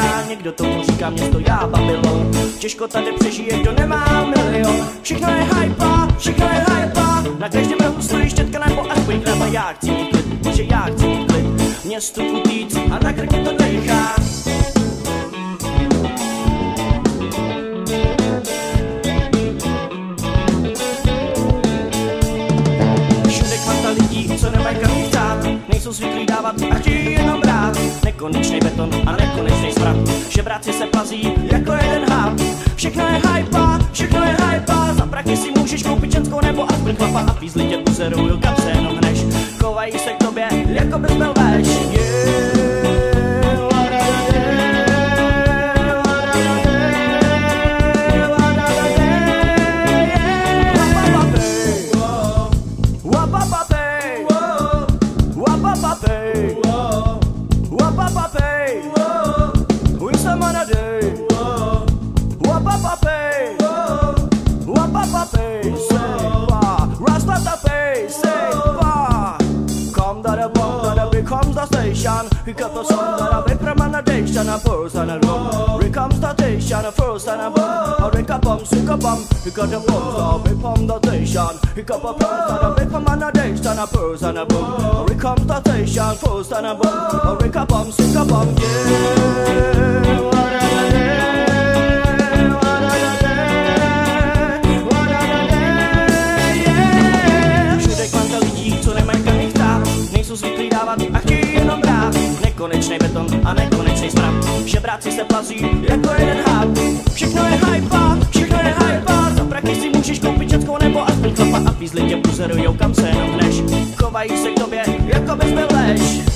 dýchá. Někdo tomu říká město já Babylon. Těžko tady přežije, kdo nemá milion. Všechno je hypa, všechno je hypa. Na každém rohu stojí štětka nebo aspoň chleba. Já chci mít klid, že já chci mít klid. Městu utíct a na krky to dejchá. Všude kvanta lidí, co nemají kam jich chcát, nejsou zvyklí dávat a chtějí jenom brát. Nekonečný beton a nekonečný smrad, žebráci se plazí jako jeden had. Všechno je hypa, všechno je hypa. Za prachy si můžeš koupit ženskou nebo aspoň chlapa. A fízli tě buzeruju, kam se jenom hneš. Chovají se k tobě, jako bys byl veš. Here comes the sun that I make from an addiction, a person and rum. Here comes the station, a first and a bum. A rick a bum, sick a bum. Here comes the bum, the from the station. Here comes a person that I make from an addiction, a person and a bum. Here comes the station, first and a bum. A rick a bum, sick a bum, yeah. Zvyklí dávat a chtějí jenom brát. Nekonečný beton a nekonečný smrad, žebráci se plazí jako jeden had. Všechno je hypa, všechno je hypa. Za prachy si můžeš koupit ženskou nebo aspoň chlapa. A fízli tě buzerujou, kam se jenom hneš. Chovají se k tobě, jako bys byl lež.